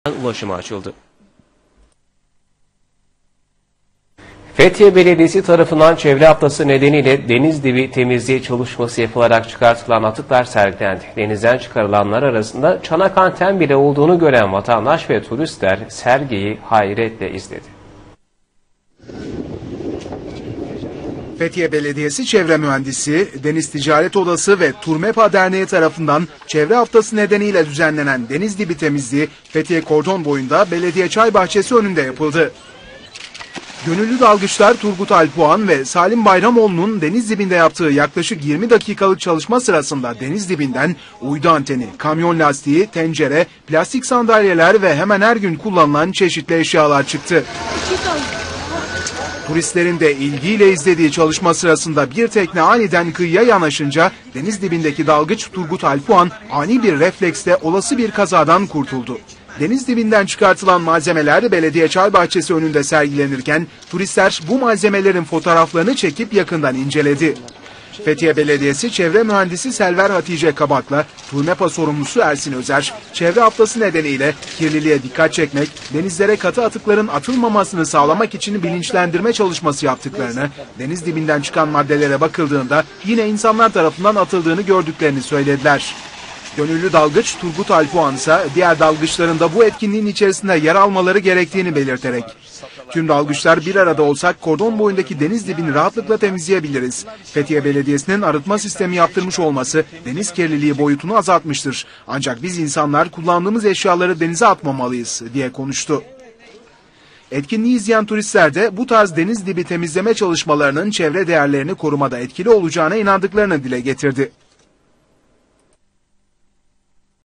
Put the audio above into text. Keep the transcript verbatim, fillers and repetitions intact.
ulaşıma açıldı. Fethiye Belediyesi tarafından çevre haftası nedeniyle deniz dibi temizliği çalışması yapılarak çıkartılan atıklar sergilendi. Denizden çıkarılanlar arasında çanak anten bile olduğunu gören vatandaş ve turistler sergiyi hayretle izledi. Fethiye Belediyesi Çevre Mühendisi, Deniz Ticaret Odası ve Turmepa Derneği tarafından çevre haftası nedeniyle düzenlenen deniz dibi temizliği Fethiye Kordon boyunda belediye çay bahçesi önünde yapıldı. Gönüllü dalgıçlar Turgut Alpuan ve Salim Bayramoğlu'nun deniz dibinde yaptığı yaklaşık yirmi dakikalık çalışma sırasında deniz dibinden uydu anteni, kamyon lastiği, tencere, plastik sandalyeler ve hemen her gün kullanılan çeşitli eşyalar çıktı. Turistlerin de ilgiyle izlediği çalışma sırasında bir tekne aniden kıyıya yanaşınca deniz dibindeki dalgıç Turgut Alpuan ani bir refleksle olası bir kazadan kurtuldu. Deniz dibinden çıkartılan malzemeler belediye çay bahçesi önünde sergilenirken turistler bu malzemelerin fotoğraflarını çekip yakından inceledi. Fethiye Belediyesi Çevre Mühendisi Selver Hatice Kabak'la Turmepa sorumlusu Ersin Özer, çevre haftası nedeniyle kirliliğe dikkat çekmek, denizlere katı atıkların atılmamasını sağlamak için bilinçlendirme çalışması yaptıklarını, deniz dibinden çıkan maddelere bakıldığında yine insanlar tarafından atıldığını gördüklerini söylediler. Gönüllü dalgıç Turgut Alpuan ise diğer dalgıçların da bu etkinliğin içerisinde yer almaları gerektiğini belirterek, tüm dalgıçlar bir arada olsak kordon boyundaki deniz dibini rahatlıkla temizleyebiliriz. Fethiye Belediyesi'nin arıtma sistemi yaptırmış olması deniz kirliliği boyutunu azaltmıştır. Ancak biz insanlar kullandığımız eşyaları denize atmamalıyız diye konuştu. Etkinliği izleyen turistler de bu tarz deniz dibi temizleme çalışmalarının çevre değerlerini korumada etkili olacağına inandıklarını dile getirdi.